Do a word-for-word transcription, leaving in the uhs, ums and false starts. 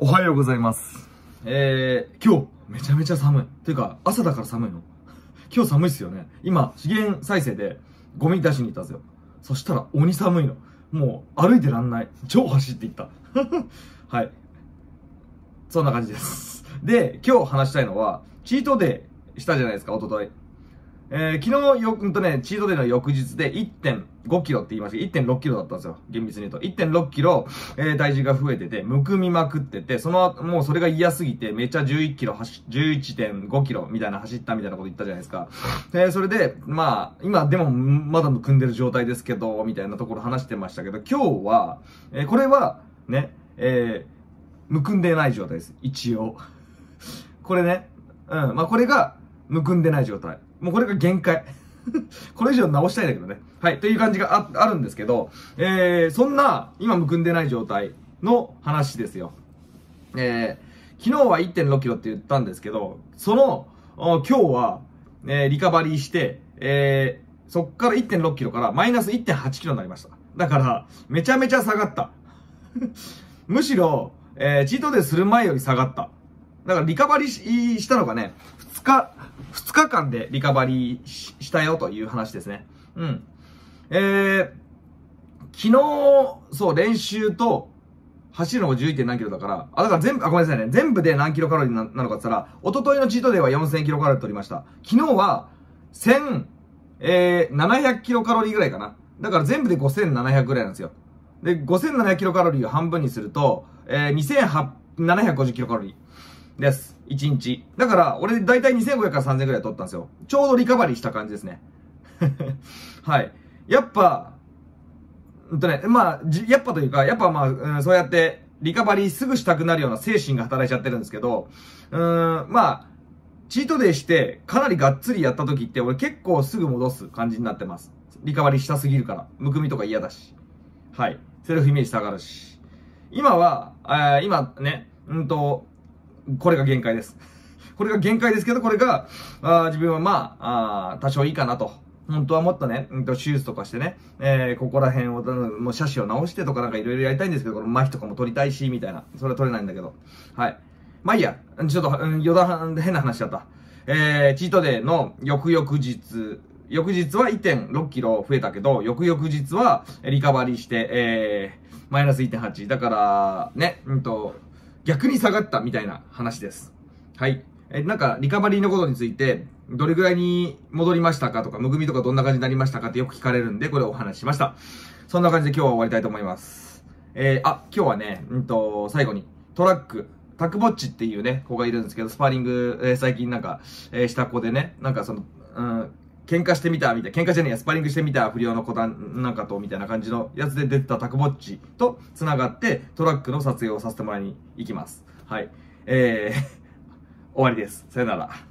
おはようございます。えー、今日、めちゃめちゃ寒い。というか、朝だから寒いの。今日寒いっすよね。今、資源再生でゴミ出しに行ったんですよ。そしたら鬼寒いの。もう歩いてらんない。超走っていった。はい。そんな感じです。で、今日話したいのは、チートデイしたじゃないですか、一昨日。えー、昨日よ、うんとね、チートデイの翌日で いってんごキロって言いましたけど、いってんろっキロだったんですよ。厳密に言うと。いってんろっキロ、えー、体重が増えてて、むくみまくってて、その後、もうそれが嫌すぎて、めっちゃじゅういちキロ走、じゅういってんごキロみたいな走ったみたいなこと言ったじゃないですか。えー、それで、まあ、今でもまだむくんでる状態ですけど、みたいなところ話してましたけど、今日は、えー、これは、ね、えー、むくんでない状態です。一応。これね、うん、まあこれが、むくんでない状態。もうこれが限界。これ以上直したいんだけどね。はい。という感じが あ, あるんですけど、えー、そんな、今むくんでない状態の話ですよ。えー、昨日は いってんろっキロって言ったんですけど、その、今日は、えー、リカバリーして、えー、そっから いってんろっキロからマイナス いってんはちキロになりました。だから、めちゃめちゃ下がった。むしろ、えー、チートデイする前より下がった。だからリカバリーしたのがね、ふつか、ふつかかんでリカバリー し, したよという話ですね。うん。えー、昨日、そう、練習と、走るのが じゅういってん何キロだから、あ、だから全部、あ、ごめんなさいね。全部で何キロカロリーななのかって言ったら、一昨日のチートデイはよんせんキロカロリー取りました。昨日は、せんななひゃくキロカロリーぐらいかな。だから全部でごせんななひゃくぐらいなんですよ。で、ごせんななひゃくキロカロリーを半分にすると、えー、にせんななひゃくごじゅうキロカロリーです。いちにち。だから、俺だいたいにせんごひゃくからさんぜんぐらい取ったんですよ。ちょうどリカバリーした感じですね。はい。やっぱ、うんとね、まあ、やっぱというか、やっぱまあ、うん、そうやって、リカバリーすぐしたくなるような精神が働いちゃってるんですけど、うーん、まあ、チートデイして、かなりがっつりやった時って、俺結構すぐ戻す感じになってます。リカバリーしたすぎるから。むくみとか嫌だし。はい。セルフイメージ下がるし。今は、えー、今ね、うんと、これが限界です。これが限界ですけど、これが、あ自分はまあ、あ多少いいかなと。本当はもっとね、うんと手術とかしてね、えー、ここら辺を、もう斜視を直してとかなんかいろいろやりたいんですけど、この麻痺とかも取りたいし、みたいな。それは取れないんだけど。はい。まあいいや。ちょっと、うん、余談、変な話しちゃった。えー、チートデイの翌々日、翌日は いってんろっキロ増えたけど、翌々日はリカバリーして、えー、マイナス いってんはち。だから、ね、うんと、逆に下がったみたいな話です。はい。え、なんか、リカバリーのことについて、どれぐらいに戻りましたかとか、むくみとかどんな感じになりましたかってよく聞かれるんで、これをお話ししました。そんな感じで今日は終わりたいと思います。えー、あ、今日はね、うんと、最後に、トラック、タクボッチっていうね、子がいるんですけど、スパーリング、えー、最近なんか、えー、した子でね、なんかその、うん、喧嘩してみた、みたいな、喧嘩じゃねえや、スパーリングしてみた不良の子だ、なんかと、みたいな感じのやつで出てたタクボッチと繋がって、トラックの撮影をさせてもらいに行きます。はい。えー、終わりです。さよなら。